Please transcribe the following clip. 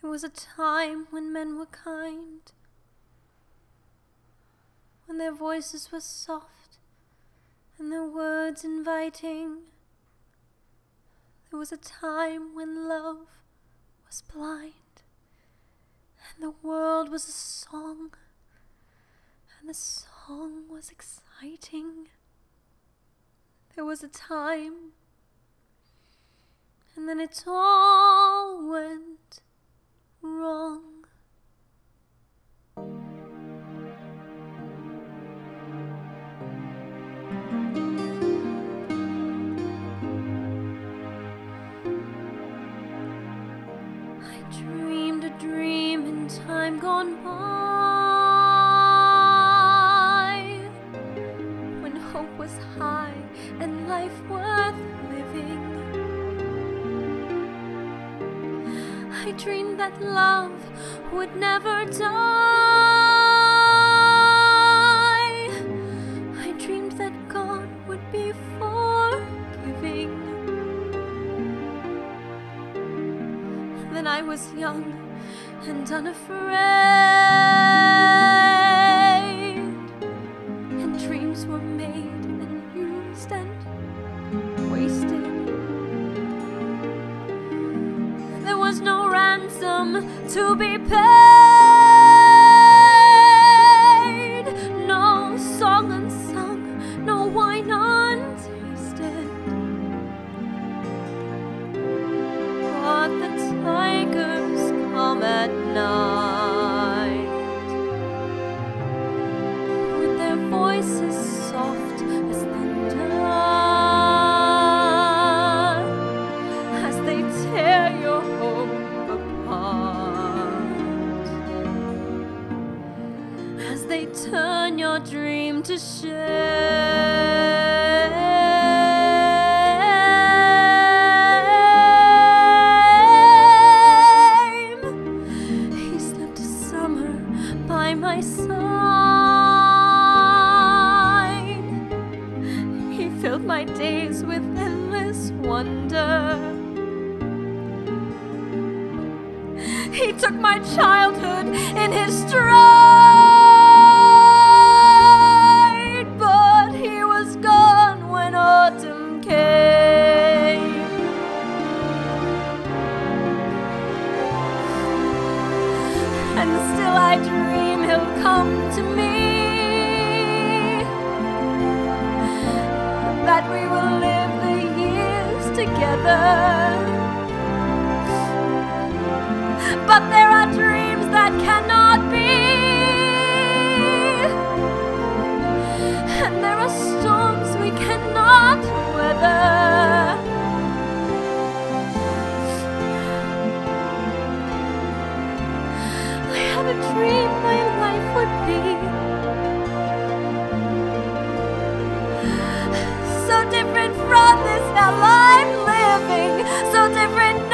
There was a time when men were kind, when their voices were soft and their words inviting. There was a time when love was blind and the world was a song and the song was exciting. There was a time, and then it all went wrong. I dreamed a dream in time gone by, when hope was high and life worth living. I dreamed that love would never die. I dreamed that God would be forgiving. Then I was young and unafraid, and dreams were made and used and wasted. There was no ransom to be paid, no song unsung, no wine untasted. But the tigers come at night, with their voices soft as thunder, as they tear your hope apart, as they turn your dream to shame. He slept a summer by my side. He filled my days with endless wonder. He took my childhood in his stride, but he was gone when autumn came. And still I dream he'll come to me, that we will live the years together. But there are dreams that cannot be, and there are storms we cannot weather. I have a dream my life would be so different from this hell I'm living, so different.